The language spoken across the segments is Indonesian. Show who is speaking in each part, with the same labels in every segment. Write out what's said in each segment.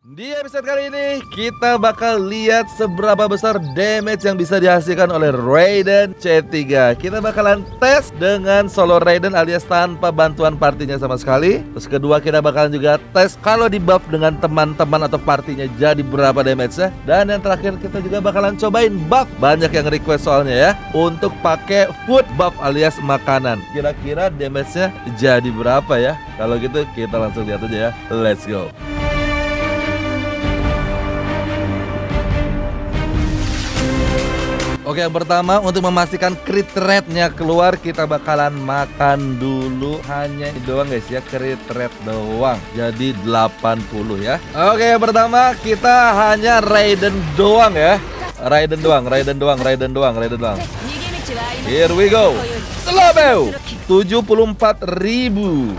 Speaker 1: Di episode kali ini kita bakal lihat seberapa besar damage yang bisa dihasilkan oleh Raiden C3. Kita bakalan tes dengan solo Raiden alias tanpa bantuan partinya sama sekali. Terus kedua kita bakalan juga tes kalau di buff dengan teman-teman atau partinya jadi berapa damage-nya. Dan yang terakhir kita juga bakalan cobain buff, banyak yang request soalnya ya, untuk pakai food buff alias makanan. Kira-kira damage-nya jadi berapa ya? Kalau gitu kita langsung lihat aja ya. Let's go. Oke, yang pertama untuk memastikan crit rate-nya keluar, kita bakalan makan dulu. Hanya ini doang guys ya, crit rate doang. Jadi 80 ya. Oke, yang pertama kita hanya Raiden doang ya. Raiden doang. Here we go. Slowbeu 74.000.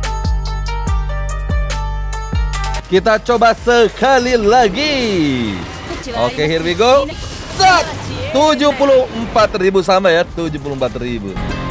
Speaker 1: Kita coba sekali lagi. Oke, here we go. 74.000 sama ya, 74.000.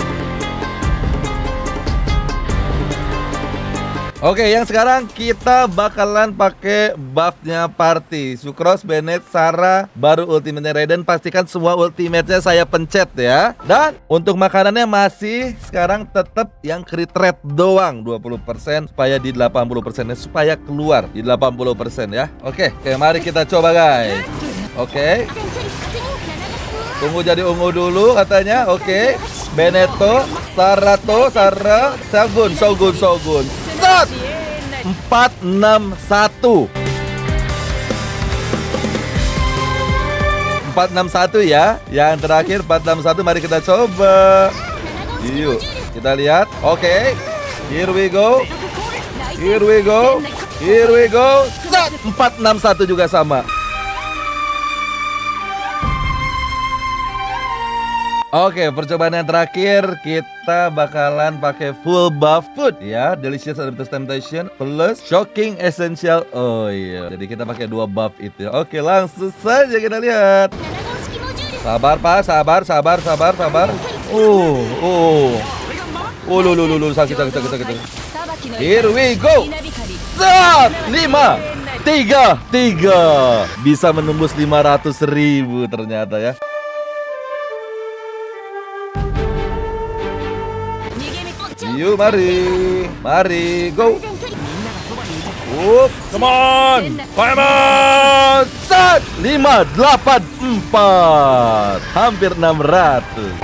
Speaker 1: Oke, yang sekarang kita bakalan pakai buffnya party. Sucrose, Bennett, Sarah, baru ultimate Raiden. Pastikan semua ultimate-nya saya pencet ya. Dan untuk makanannya masih sekarang tetap yang crit rate doang 20%, supaya di 80%-nya supaya keluar di 80% ya. Oke, mari kita coba guys. Oke. Tunggu jadi ungu dulu katanya. Oke. Benetto, Sarah, Shogun. Set 461. 461 ya. Yang terakhir 461, mari kita coba. Yuk, kita lihat. Oke. Here we go. Set 461 juga sama. Oke, percobaan yang terakhir kita bakalan pakai full buff food ya, Delicious Adventure Temptation plus Shocking Essential. Oh iya, jadi kita pakai 2 buff itu. Oke, langsung saja kita lihat. Sabar Pak, sabar. Sakit. Here we go. Set 5-3. Bisa menembus 500.000 ternyata ya. Yuk, mari, go. Come on. Set 584. Hampir 600.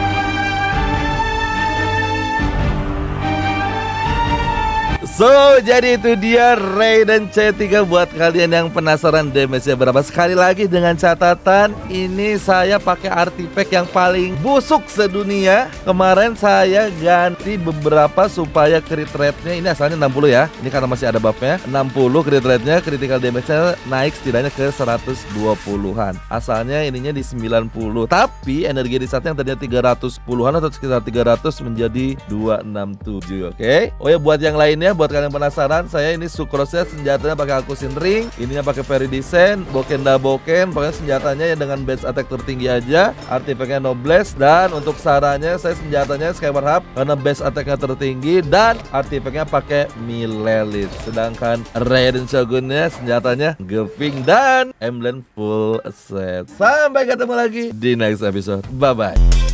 Speaker 1: So, jadi itu dia Raiden C3 buat kalian yang penasaran damage-nya berapa. Sekali lagi dengan catatan, ini saya pakai artifact yang paling busuk sedunia. Kemarin saya ganti beberapa supaya crit rate-nya, ini asalnya 60 ya. Ini karena masih ada buff-nya, 60 crit rate-nya, critical damage-nya naik setidaknya ke 120-an. Asalnya ininya di 90, tapi energi reset yang tadinya 310-an atau sekitar 300 menjadi 267, oke? Oh ya, buat yang lainnya, buat kalian penasaran, saya ini Sucrose-nya senjatanya pakai Akusin Ring, ininya pakai Peridisen, pokoknya senjatanya ya dengan base attack tertinggi aja, artifactnya Noblesse, dan untuk Sarahnya saya senjatanya Skyward Harp karena base attacknya tertinggi dan artifactnya pakai Milelis. Sedangkan Raiden Shogun-nya senjatanya Geving dan Emblem full set. Sampai ketemu lagi di next episode. Bye bye.